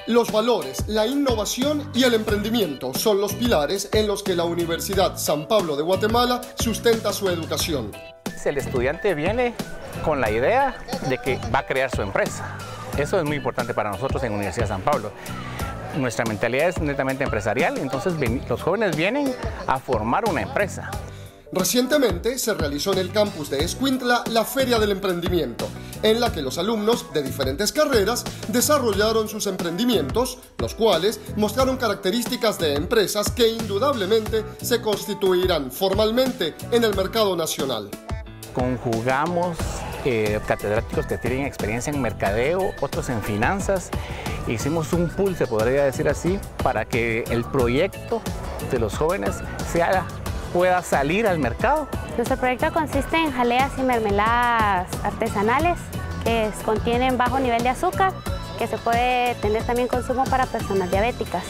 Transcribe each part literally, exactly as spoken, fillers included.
Los valores, la innovación y el emprendimiento son los pilares en los que la Universidad San Pablo de Guatemala sustenta su educación. El estudiante viene con la idea de que va a crear su empresa. Eso es muy importante para nosotros en Universidad San Pablo. Nuestra mentalidad es netamente empresarial, entonces los jóvenes vienen a formar una empresa. Recientemente se realizó en el campus de Escuintla la Feria del Emprendimiento, en la que los alumnos de diferentes carreras desarrollaron sus emprendimientos, los cuales mostraron características de empresas que indudablemente se constituirán formalmente en el mercado nacional. Conjugamos eh, catedráticos que tienen experiencia en mercadeo, otros en finanzas. Hicimos un pool, se podría decir así, para que el proyecto de los jóvenes sea pueda salir al mercado. Nuestro proyecto consiste en jaleas y mermeladas artesanales que contienen bajo nivel de azúcar, que se puede tener también consumo para personas diabéticas,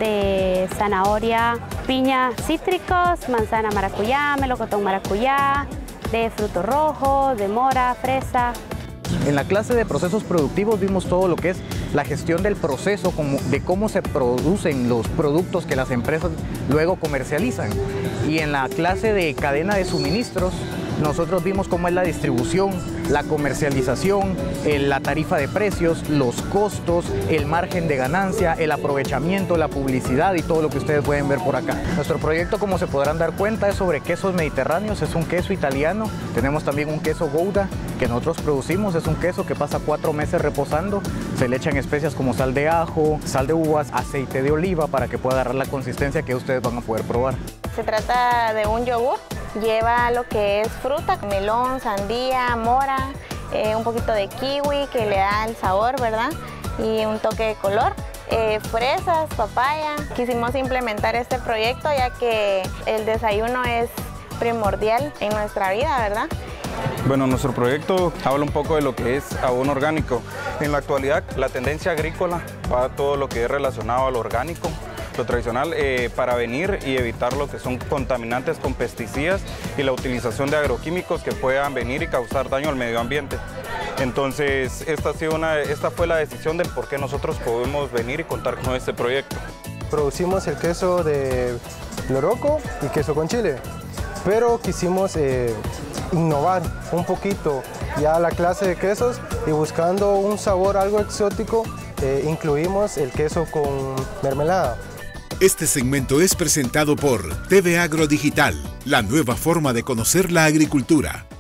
de zanahoria, piña, cítricos, manzana maracuyá, melocotón maracuyá, de frutos rojos, de mora, fresa. En la clase de procesos productivos vimos todo lo que es la gestión del proceso, de cómo se producen los productos que las empresas luego comercializan. Y en la clase de cadena de suministros, nosotros vimos cómo es la distribución, la comercialización, la tarifa de precios, los costos, el margen de ganancia, el aprovechamiento, la publicidad y todo lo que ustedes pueden ver por acá. Nuestro proyecto, como se podrán dar cuenta, es sobre quesos mediterráneos, es un queso italiano. Tenemos también un queso Gouda que nosotros producimos, es un queso que pasa cuatro meses reposando. Se le echan especias como sal de ajo, sal de uvas, aceite de oliva para que pueda agarrar la consistencia que ustedes van a poder probar. Se trata de un yogur, lleva lo que es fruta, melón, sandía, mora, eh, un poquito de kiwi que le da el sabor, ¿verdad? Y un toque de color. Eh, fresas, papaya. Quisimos implementar este proyecto ya que el desayuno es primordial en nuestra vida, ¿verdad? Bueno, nuestro proyecto habla un poco de lo que es abono orgánico. En la actualidad, la tendencia agrícola va a todo lo que es relacionado a lo orgánico, lo tradicional, eh, para venir y evitar lo que son contaminantes con pesticidas y la utilización de agroquímicos que puedan venir y causar daño al medio ambiente. Entonces, esta, ha sido una, esta fue la decisión del por qué nosotros podemos venir y contar con este proyecto. Producimos el queso de loroco y queso con chile, pero quisimos eh, innovar un poquito ya la clase de quesos y buscando un sabor algo exótico, eh, incluimos el queso con mermelada. Este segmento es presentado por T V Agro Digital, la nueva forma de conocer la agricultura.